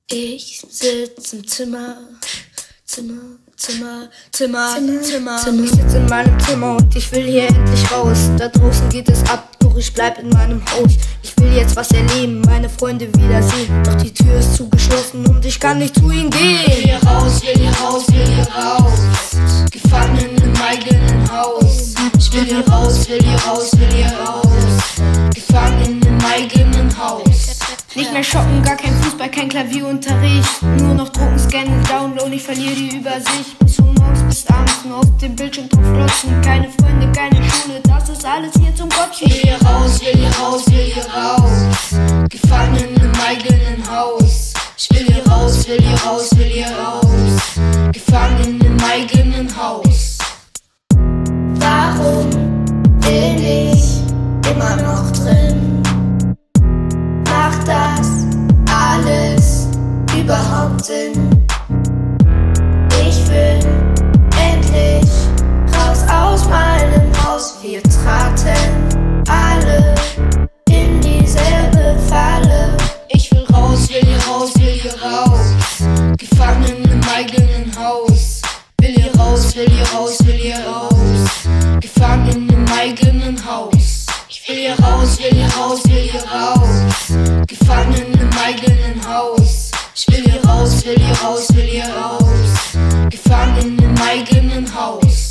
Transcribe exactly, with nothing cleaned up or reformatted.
Ich sitz im Zimmer, Zimmer, Zimmer, Zimmer, Zimmer, Zimmer, Zimmer. Ich sitz in meinem Zimmer und ich will hier endlich raus. Da draußen geht es ab, doch ich bleib in meinem Haus. Ich will jetzt was erleben, meine Freunde wiedersehen. Doch die Tür ist zugeschlossen und ich kann nicht zu ihnen gehen. Will hier raus, will hier raus, will hier raus. Gefangen im eigenen Haus. Ich will hier raus, will hier raus, will hier raus. Gefangen im eigenen Haus. Nicht mehr shoppen, gar kein Fußball, kein Klavierunterricht. Nur noch drucken, scannen, downloaden, ich verliere die Übersicht. Bis von morgens bis abends nur auf dem Bildschirm drauf glotzen. Keine Freunde, keine Schule, das ist alles hier zum Kotzen. Will hier raus, will hier raus, will hier raus. Gefangen im eigenen Haus. Ich will hier raus, will hier raus, will hier raus. Gefangen im eigenen Haus. Warum bin ich immer noch drin? Macht das alles überhaupt Sinn? Ich will endlich raus aus meinem Haus. Wir traten alle in dieselbe Falle. Ich will raus, will hier raus, will hier raus. Gefangen im eigenen Haus. Will hier raus, will hier raus, will hier raus. Gefangen im eigenen Haus. Ich will hier raus, will hier raus, will hier raus. Gefangen im eigenen Haus. Ich will hier raus, will hier raus, will hier raus. Gefangen im eigenen Haus.